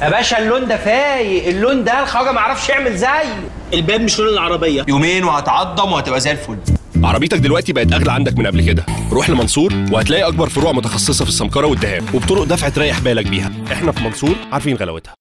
يا باشا اللون ده فايق، اللون ده الخواجه ما يعرفش يعمل زيه. الباب مش لون العربيه. يومين وهتعضم وهتبقى زي الفل. عربيتك دلوقتي بقت اغلى عندك من قبل كده. روح لمنصور وهتلاقي اكبر فروع متخصصه في السمكره والدهان وبطرق دفع تريح بالك بيها. احنا في منصور عارفين غلاوتها.